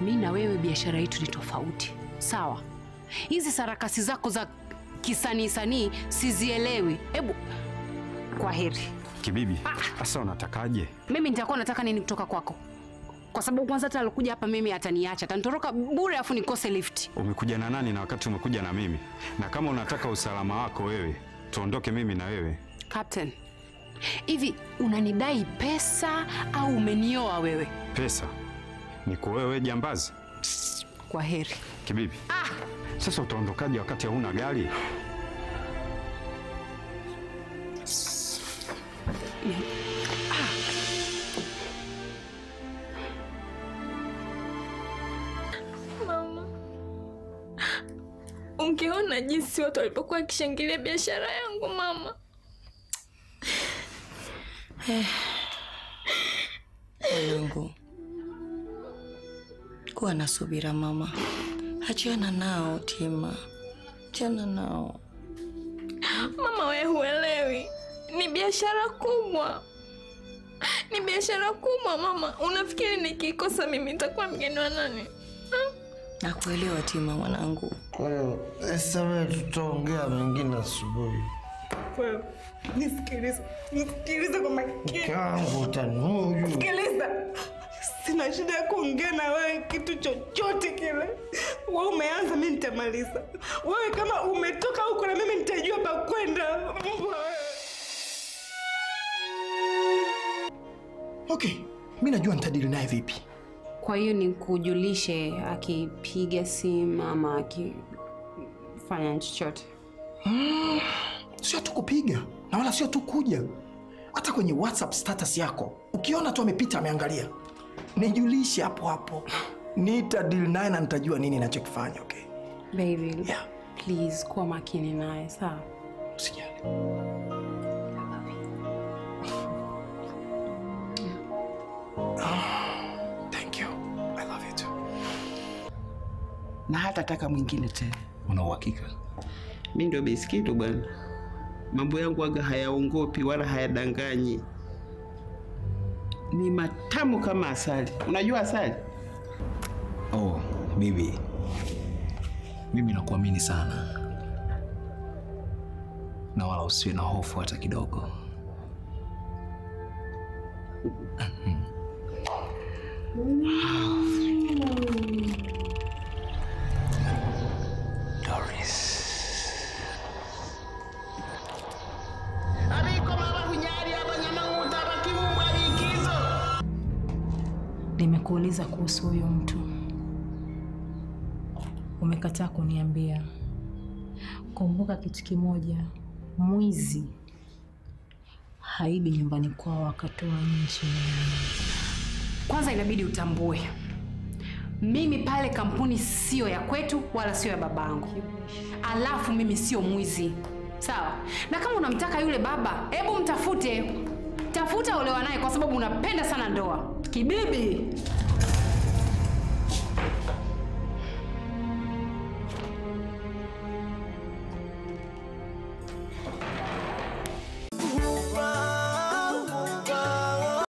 Mimi na wewe biashara yetu ni tofauti. Sawa? Hizi sarakasi zako za kisanii sizielewi. Hebu kwa heri. Kibibi, sasa unatakaje? Mimi nitakuwa nataka nini kutoka kwako? Kwa sababu kwanza hata alokuja hapa mimi ataniacha, atanitoroka bure afu nikose lift. Umekuja na nani na wakati umekuja na mimi? Na kama unataka usalama wako wewe, tuondoke mimi na wewe. Captain, hivi unanidai pesa au umenioa wewe? Pesa? Niko wewe jambazi? Kwa heri. Kibibi. Sasa utaondokaje wakati hauna gari? Mama, ungeona jinsi watu walipokuwa wakishangilia biashara yangu mama. Mungu, kuwa na subira mama. Achana nao Tima. Achana nao. Mama wewe huelewi. Ni biashara kubwa. Ni biashara kubwa mama. Unafikiri nikikosa mimi nitakuwa mgeni wa nani? Nakuelewa Tima mwanangu. Kwa hiyo sasa tutaongea mengine asubuhi. Wewe nisikilize kwa makini. Kangu utanuju. Sikiliza. Sina shida ya kuongea na wewe kitu chochote kile. Wewe umeanza, mimi nitamaliza. Wewe kama umetoka huko na mimi nitajua pa kwenda. Okay, mimi najua nitadili naye vipi. Kwa hiyo nikujulishe akipiga simu ama akifanya chochote. Sio tu kupiga na wala sio tu kuja. Hata kwenye WhatsApp status yako ukiona tu amepita ameangalia, nijulishe hapo hapo. Nitadili naye na nitajua nini ninachokifanya, okay? Baby, yeah. Please kuwa makini naye, sawa? Usijali. Thank you. I love you too. Na hata taka mwingine tena. Una uhakika? Mimi ndio biskitu bwana. Mambo yangu aga hayaongopi wala hayadanganyi. Ni matamu kama asali. Unajua asali? Oh, bibi. Mimi nakuamini sana. Na wala usiwe na hofu hata kidogo. Doris. Nimekuuliza kuhusu huyo mtu. Umekataa kuniambia. Kumbuka kitu kimoja, mwizi haibi nyumbani kwao wakatoa nje. Kwanza inabidi utambue, mimi pale kampuni sio ya kwetu wala sio ya babangu. Alafu mimi sio mwizi. Sawa? Na kama unamtaka yule baba, hebu mtafute. Tafuta olewa naye kwa sababu unapenda sana ndoa. Kibibi.